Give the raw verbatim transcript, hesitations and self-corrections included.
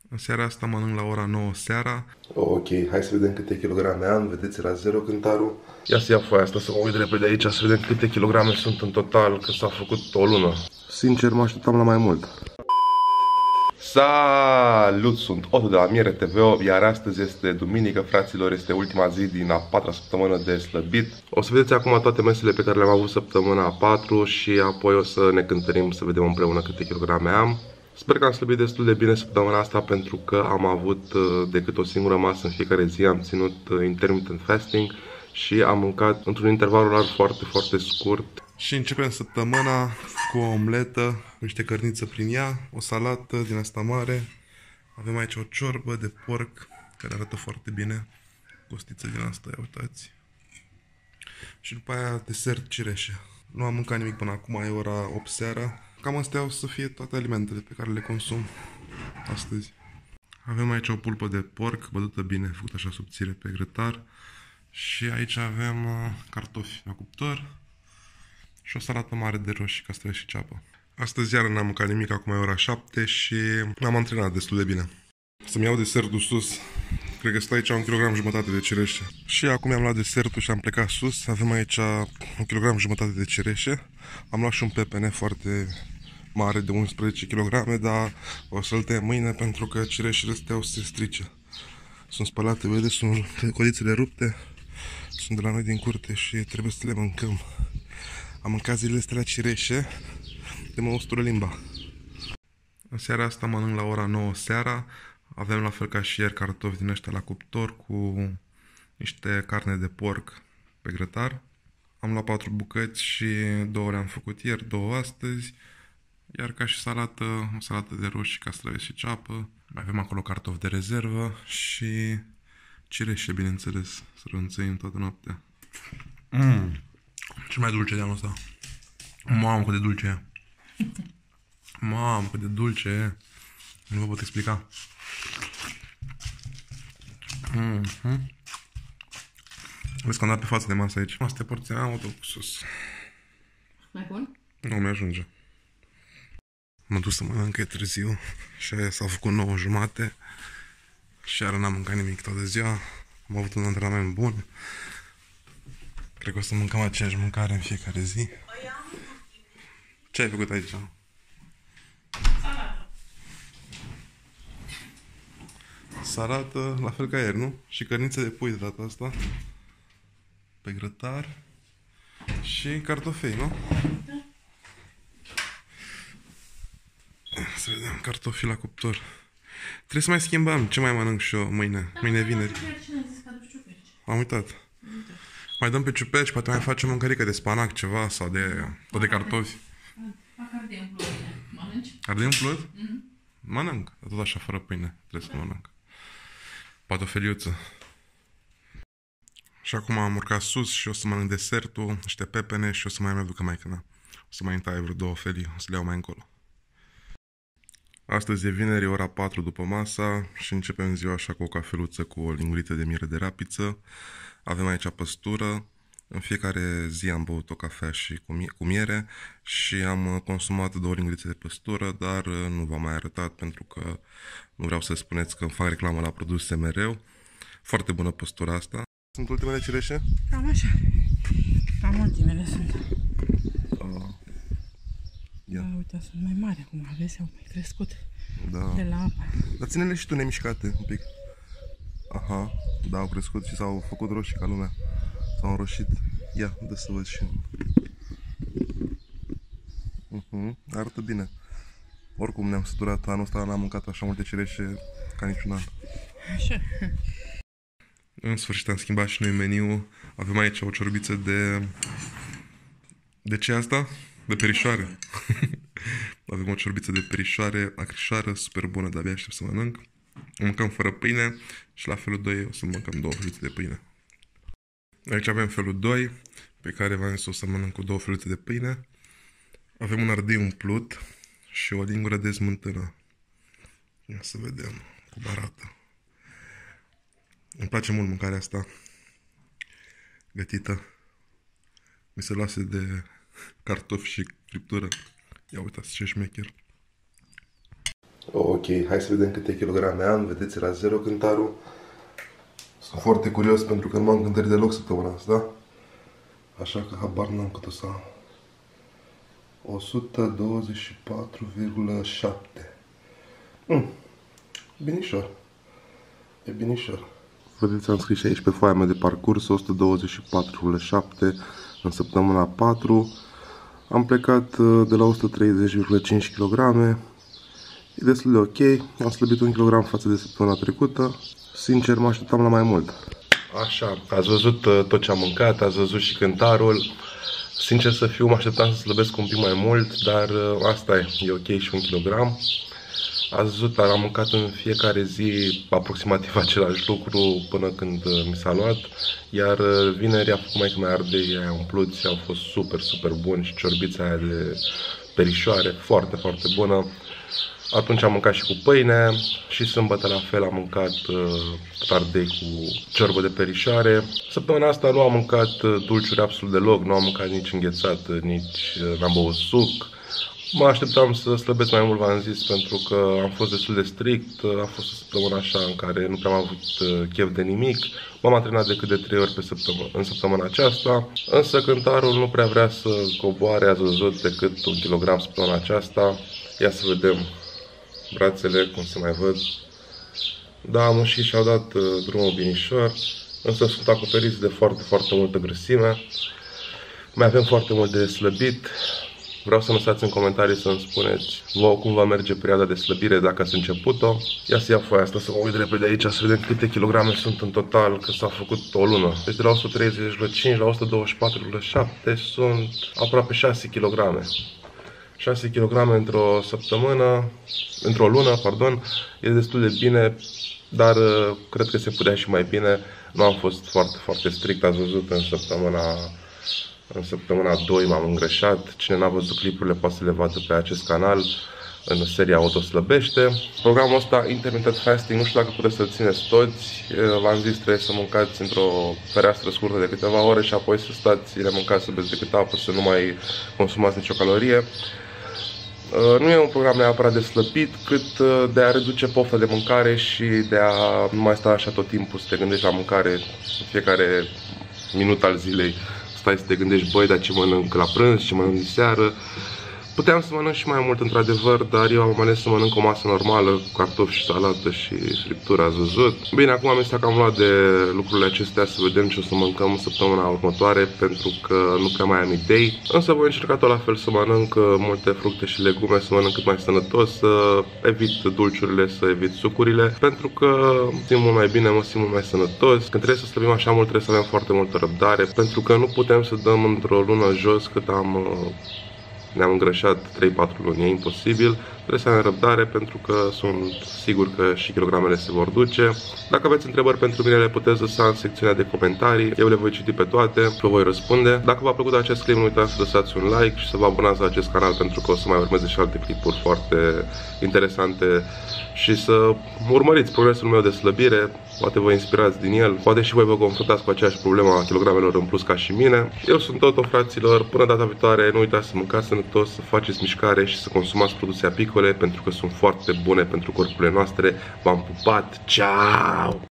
În seara asta mănânc la ora nouă seara. Oh, ok, hai să vedem câte kilograme am. Vedeți la zero cântarul. Ia să ia foaia asta să mă uit repede aici să vedem câte kilograme sunt în total, că s-a făcut o lună. Sincer, mă așteptam la mai mult. Salut, sunt Otto de la Miere T V O, iar astăzi este duminică, fraților, este ultima zi din a patra săptămână de slăbit. O să vedeți acum toate mesele pe care le-am avut săptămâna a patru și apoi o să ne cântărim să vedem împreună câte kilograme am. Sper că am slăbit destul de bine săptămâna asta pentru că am avut decât o singură masă în fiecare zi, am ținut intermittent fasting și am mâncat într-un interval orar foarte, foarte scurt. Și începem săptămâna cu o omletă, cu niște cărniță prin ea, o salată din asta mare. Avem aici o ciorbă de porc care arată foarte bine, costiță din asta, ia uitați. Și după aia desert cireșe. Nu am mâncat nimic până acum, e ora opt seara. Cam astea o să fie toate alimentele pe care le consum astăzi. Avem aici o pulpă de porc, bătută bine, făcută așa subțire pe grătar. Și aici avem cartofi la cuptor și o salată mare de roșii, castraveți și ceapă. Astăzi iară n-am mâncat nimic, acum e ora șapte și m-am antrenat destul de bine. Să-mi iau desertul sus. Cred că stă aici un kilogram jumătate de cireșe. Și acum am luat desertul și am plecat sus. Avem aici un kilogram jumătate de cireșe. Am luat și un pepene foarte mare de unsprezece kilograme, dar o să-l tăiem mâine pentru că cireșele astea o să se strice. Sunt spălate, vedeți, sunt codițele rupte. Sunt de la noi din curte și trebuie să le mâncăm. Am mâncat zilele astea la cireșe de mă ustură limba. În seara asta mănânc la ora nouă seara. Avem la fel ca și ieri cartofi din ăștia la cuptor cu niște carne de porc pe grătar. Am luat patru bucăți și două le-am făcut ieri, două astăzi. Iar ca și salată, o salată de roșii, castraveți și ceapă. Mai avem acolo cartofi de rezervă și cireșe, bineînțeles, să rănțăim toată noaptea. Mmm, cel mai dulce de anul ăsta. Mamă, cât de dulce e. Mamă, cât de dulce e. Nu vă pot explica. Mm-hmm. Vezi că am dat pe față de masă aici. Asta e porția, am o duc sus. Mai bun? Nu mi-ajunge. M-am dus să mănânc, e târziu și aia s-au făcut nouă jumate și iară n-am mâncat nimic toată ziua. Am avut un antrenament bun. Cred că o să mâncăm aceeași mâncare în fiecare zi. Ce ai făcut aici? Salată. Salată, la fel ca ieri, nu? Și cărniță de pui de data asta. Pe grătar. Și cartofei, nu? Da. Să vedem, cartofi la cuptor. Trebuie să mai schimbăm. Ce mai mănânc și eu mâine? Da, mâine vineri. Cine a zis că aduci ciuperci? Am uitat. Uite. Mai dăm pe ciuperci, poate mai facem mâncărică de spanac, ceva, sau de, tot de cartofi. Fac ardei umplut. Mănânci? Ardei umplut? Mm-hmm. Mănânc, dar tot așa, fără pâine. Trebuie să mănânc. Poate o feliuță. Și acum am urcat sus și o să mănânc desertul, niște pepene și o să mai mi aducă maică mea. O să mai întaie vreo două felii, o să le iau mai încolo. Astăzi e vineri, ora patru după masa și începem ziua așa cu o cafeluță cu o linguriță de miere de rapiță. Avem aici păstură. În fiecare zi am băut o cafea și cu, mie cu miere și am consumat două lingurițe de păstură, dar nu v-am mai arătat pentru că nu vreau să spuneți că îmi fac reclamă la produse mereu. Foarte bună păstura asta. Sunt ultimele cireșe? Cam așa. Cam ultimele sunt. Uh, Da, uite, sunt mai mari acum, vezi, au mai crescut. Da. De la apă. Dar ține-le și tu nemișcate un pic. Aha, da, au crescut și s-au făcut roșii ca lumea. S-au înroșit. Ia, dă să văd și... Uh-huh. Arată bine. Oricum ne-am săturat, anul ăsta n-am mâncat așa multe cireșe ca niciun an. Așa. În sfârșit am schimbat și noi meniul. Avem aici o ciorbiță de... De ce asta? De perișoare. Avem o ciorbiță de perișoare, acrișoară, super bună, de-abia aștept să mănânc. Mâncăm fără pâine și la felul doi o să mâncăm două feluțe de pâine. Aici avem felul doi, pe care v-am zis o să mănânc cu două feluțe de pâine. Avem un ardei umplut și o lingură de smântână. Ia să vedem cum arată. Îmi place mult mâncarea asta gătită. Mi se lasă de cartofi și friptură. Ia uitați ce șmecher. Ok, hai să vedem câte kilograme am. Vedeți, la zero cântarul. Sunt foarte curios pentru că nu m-am cântărit deloc săptămâna asta, da? Așa că habar n-am cât o să am. o sută douăzeci și patru virgulă șapte. Mm. Binișor. E binișor. Vedeți, am scris aici pe foaia mea de parcurs o sută douăzeci și patru virgulă șapte în săptămâna patru. Am plecat de la o sută treizeci virgulă cinci kilograme. E destul de ok. Am slăbit un kilogram față de săptămâna trecută. Sincer, mă așteptam la mai mult. Așa, ați văzut tot ce am mâncat, ați văzut și cântarul. Sincer să fiu, mă așteptam să slăbesc un pic mai mult, dar asta e, e ok și un kilogram. Ați văzut, dar am mâncat în fiecare zi aproximativ același lucru până când mi s-a luat. Iar vineri a făcut mai că mai ardei, aia umpluți, au fost super, super buni și ciorbița aia de perișoare, foarte, foarte bună. Atunci am mâncat și cu pâine și sâmbătă la fel am mâncat uh, ardei cu ciorbă de perișoare. Săptămâna asta nu am mâncat dulciuri absolut deloc, nu am mâncat nici înghețat, nici uh, n-am băut suc. Mă așteptam să slăbesc mai mult, v-am zis, pentru că am fost destul de strict. A fost o săptămână așa în care nu prea am avut chef de nimic. M-am antrenat decât de trei ori pe săptămână, în săptămâna aceasta. Însă cântarul nu prea vrea să coboare, ați văzut, decât un kilogram săptămâna aceasta. Ia să vedem brațele, cum se mai văd. Da, mușchii și-au dat uh, drumul binișor, însă sunt acoperiți de foarte, foarte multă grăsime. Mai avem foarte mult de slăbit. Vreau să lăsați în comentarii să-mi spuneți vouă cum va merge perioada de slăbire dacă ați început-o. Ia să iau foaia asta să mă uit repede aici să vedem câte kilograme sunt în total, că s-a făcut o lună. Deci de la o sută treizeci virgulă cinci la o sută douăzeci și patru virgulă șapte sunt aproape șase kilograme. șase kilograme într-o săptămână, într-o lună, pardon, e destul de bine, dar cred că se putea și mai bine. Nu am fost foarte, foarte strict, ați văzut în săptămâna, în săptămâna doi m-am îngrășat. Cine n-a văzut clipurile poate să le vadă pe acest canal, în seria Autoslăbește. Programul ăsta, Intermittent Fasting, nu știu dacă puteți să-l țineți toți. V-am zis, trebuie să mâncați într-o fereastră scurtă de câteva ore și apoi să stați, le mâncați, să beți decât apă, să nu mai consumați nicio calorie. Nu e un program neapărat de slăbit, cât de a reduce pofta de mâncare și de a nu mai sta așa tot timpul să te gândești la mâncare în fiecare minut al zilei. Stai să te gândești, băi, dar ce mănânc la prânz, ce mănânc seară. Puteam să mănânc și mai mult, într-adevăr, dar eu am ales să mănânc o masă normală, cu cartofi și salată și friptură, ați văzut. Bine, acum am că am luat de lucrurile acestea să vedem ce o să mâncăm săptămâna următoare, pentru că nu prea mai am idei. Însă voi încerca tot la fel să mănânc multe fructe și legume, să mănânc cât mai sănătos, să evit dulciurile, să evit sucurile, pentru că simt mult mai bine, mă simt mult mai sănătos. Când trebuie să slăbim așa mult, trebuie să avem foarte multă răbdare, pentru că nu putem să dăm într-o lună jos cât am... ne-am îngrășat trei patru luni, e imposibil. Trebuie să avem răbdare pentru că sunt sigur că și kilogramele se vor duce. Dacă aveți întrebări pentru mine, le puteți lăsa în secțiunea de comentarii. Eu le voi citi pe toate și vă voi răspunde. Dacă v-a plăcut acest clip, nu uitați să lăsați un like și să vă abonați la acest canal, pentru că o să mai urmeze și alte clipuri foarte interesante și să urmăriți progresul meu de slăbire. Poate vă inspirați din el, poate și voi vă confruntați cu aceeași problemă a kilogramelor în plus ca și mine. Eu sunt Toto, fraților, până data viitoare, nu uitați să mâncați sănătos, să faceți mișcare și să consumați produse apicole, pentru că sunt foarte bune pentru corpurile noastre. V-am pupat, ceau!